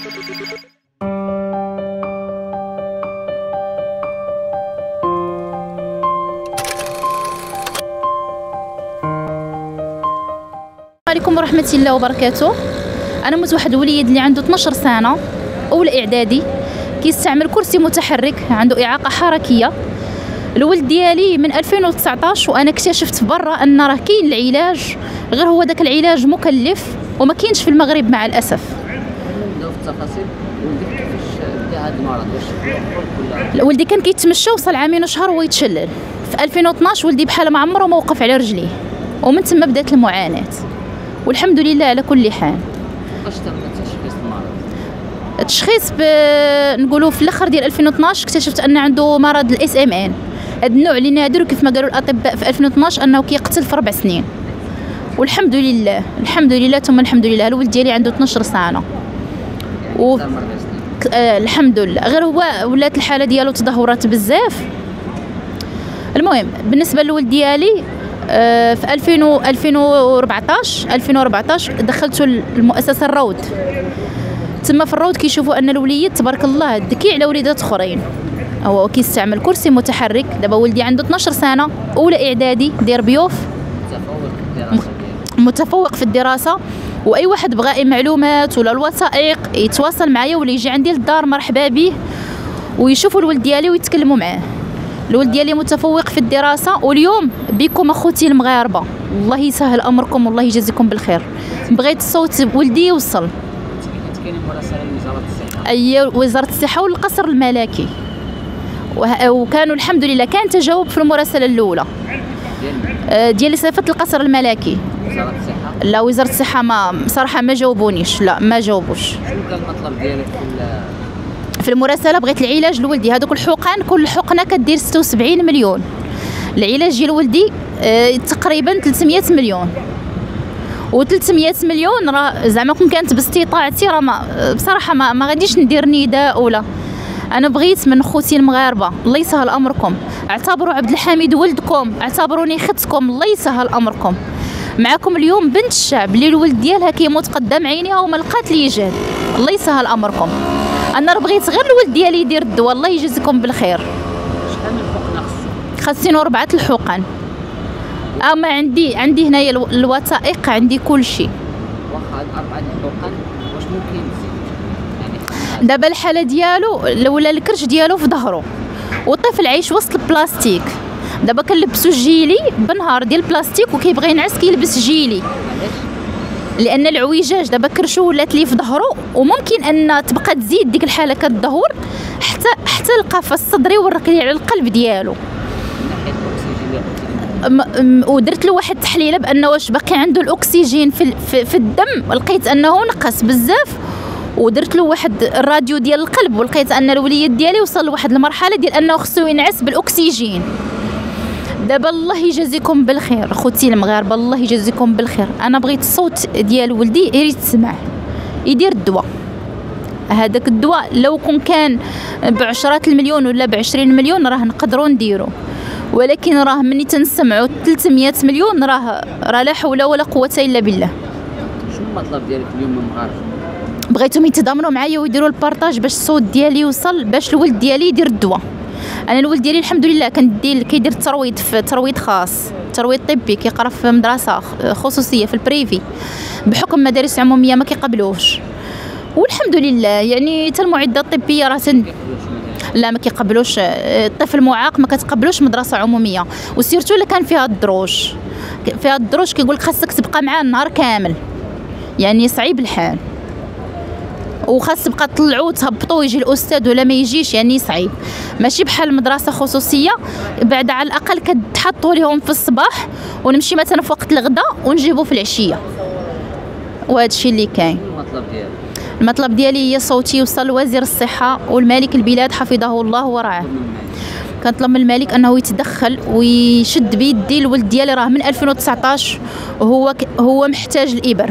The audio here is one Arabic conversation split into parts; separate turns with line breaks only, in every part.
عليكم ورحمة الله وبركاته. أنا مت واحد وليد اللي عنده 12 سنة أولى إعدادي، كيستعمل كرسي متحرك، عنده إعاقة حركية. الولد ديالي من 2019 وأنا اكتشفت برا أن راه كاين العلاج، غير هو داك العلاج مكلف وما كاينش في المغرب مع الأسف.
نبداو في التفاصيل. ولدك كيفاش بدا هذا المرض؟ واش
ولدي كان كيتمشى وصل عامين وشهر وهو يتشلل. في 2012 ولدي بحال ما عمره ما وقف على رجليه، ومن ثم بدات المعاناة، والحمد لله على كل حال.
واش تم تشخيص المرض؟
التشخيص نقولوا في الاخر ديال 2012 اكتشفت ان عنده مرض الاس ام ان، هذا النوع اللي نادر، كيف ما قالوا الاطباء في 2012 انه كيقتل في 4 سنين. والحمد لله الحمد لله ثم الحمد لله. الولد ديالي عنده 12 سنه الحمد لله، غير هو ولات الحاله ديالو تدهورات بزاف. المهم بالنسبه للولد ديالي في 2014 دخلته المؤسسه الروض. تما في الروض كيشوفوا ان الوليد تبارك الله ذكي على وليدات اخرين، هو كيستعمل كرسي متحرك. دابا ولدي عنده 12 سنه اولى اعدادي، داير بيوف، متفوق في الدراسه. واي واحد بغى اي معلومات ولا الوثائق يتواصل معايا ولا يجي عندي للدار، مرحبا به، ويشوفوا الولد ديالي ويتكلموا معاه. الولد ديالي متفوق في الدراسه، واليوم بكم اخوتي المغاربه الله يسهل امركم والله يجازيكم بالخير. بغيت الصوت ولدي يوصل.
كاين مراسله لوزاره الصحه؟
اي وزاره الصحه والقصر الملكي، وكانوا الحمد لله كان تجاوب في المراسله الاولى ديال صفه القصر الملكي.
وزاره الصحه؟
لا وزاره الصحه ما صراحه ما جاوبونيش، لا ما جاوبوش.
شنو كان المطلب ديالك
في المراسله؟ بغيت العلاج لولدي، هذوك الحقن كل حقنه كدير 76 مليون. العلاج ديال ولدي تقريبا 300 مليون، و300 مليون راه زعما كون كانت باستطاعتي راه بصراحه ما غاديش ندير نداء ولا. انا بغيت من خوتي المغاربه الله يسهل امركم، اعتبروا عبد الحميد ولدكم، اعتبروني ختكم، الله يسهل امركم. معكم اليوم بنت الشعب اللي الولد ديالها كيموت قدام عينيها وما لقات لي جهد، الله يسهل امركم. انا بغيت غير الولد ديالي يدير الدواء، الله يجزيكم بالخير.
شحال من حقنه
خاصين 4 الحقن. اما عندي هنايا الوثائق، عندي كل شيء.
واخا هاد 4 الحقن واش ممكن تزيد؟ يعني
دابا الحاله ديالو ولا الكرش ديالو في ظهره، والطفل عايش وسط البلاستيك. دابا كنلبسو جيلي بنهار ديال البلاستيك وكيبغي ينعس كيلبس جيلي، لان العويجاج دابا كرشو ولات ليه في ظهره، وممكن ان تبقى تزيد ديك الحاله كتدهور حتى القفص الصدري والركلي على القلب ديالو. ودرت له واحد التحليله بان واش باقي عنده الاكسجين في الدم، لقيت انه نقص بزاف. ودرت له واحد الراديو ديال القلب، ولقيت ان الوليد ديالي وصل لواحد المرحله ديال انه خصو ينعس بالاكسجين. دابا الله يجازيكم بالخير خوتي المغاربه، الله يجازيكم بالخير. انا بغيت الصوت ديال ولدي غير يتسمع، يدير الدواء. هذاك الدواء لو كان بعشرات المليون ولا ب20 مليون راه نقدروا نديرو، ولكن راه مني تنسمعوا 300 مليون راه لا حول ولا قوه الا بالله.
شنو المطلب ديالك اليوم من المغاربه؟
بغيتهم يتضامنوا معايا ويديروا البارطاج باش الصوت ديالي يوصل، باش الولد ديالي يدير الدواء. انا الولد ديالي الحمد لله كيدير الترويض في ترويض خاص، ترويض طبي، كيقرا في مدرسه خصوصيه في البريفي، بحكم مدارس عموميه ما كيقبلوش. والحمد لله يعني حتى المعدات الطبيه راه لا ما كيقبلوش. الطفل معاق ما كتقبلوش مدرسه عموميه، وسيرتو الا كان فيها الدروج. كيقول لك خاصك تبقى معاه النهار كامل، يعني صعيب الحال، وخاص تبقى تطلعوا وتهبطوا يجي الاستاذ ولا ما يجيش، يعني صعيب. ماشي بحال مدرسه خصوصيه بعد على الاقل كتحطوا لهم في الصباح ونمشي مثلا في وقت الغداء ونجيبوا في العشيه، وهذا الشيء اللي كاين. المطلب ديالي هي صوتي يوصل لوزير الصحه والملك البلاد حفظه الله ورعاه. كنطلب من الملك انه يتدخل ويشد بيدي. الولد ديالي راه من 2019 وهو محتاج الابر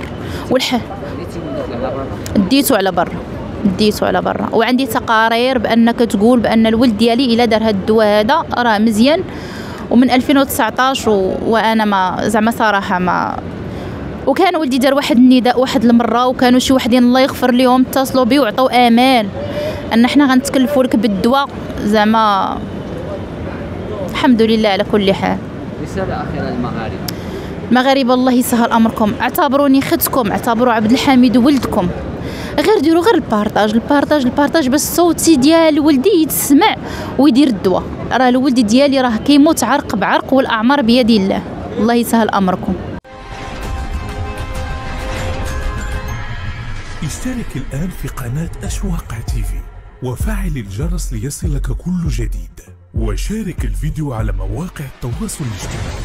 ديتو على برا، وعندي تقارير بان كتقول بان الولد ديالي الا دار هاد الدواء هذا راه مزيان. ومن 2019 وانا ما زعما صراحه وكان ولدي دار واحد النداء واحد المره، وكانوا شي وحدين الله يغفر لهم اتصلوا بي وعطوا امان ان حنا غنتكلفوا لك بالدواء. زعما الحمد لله على كل حال.
رساله اخيره للمغاربه.
المغاربه الله يسهل امركم، اعتبروني ختكم، اعتبروا عبد الحميد ولدكم، غير ديروا غير البارطاج باش الصوت ديال ولدي يتسمع ويدير الدواء. راه الولد ديالي راه كيموت عرق بعرق والاعمار بيد الله. الله يسهل امركم.
اشترك الآن في قناة أشواق تيفي وفعل الجرس ليصلك كل جديد، وشارك الفيديو على مواقع التواصل الاجتماعي.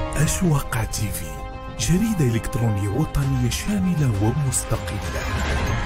أشواق تيفي، جريدة إلكترونية وطنية شاملة ومستقلة.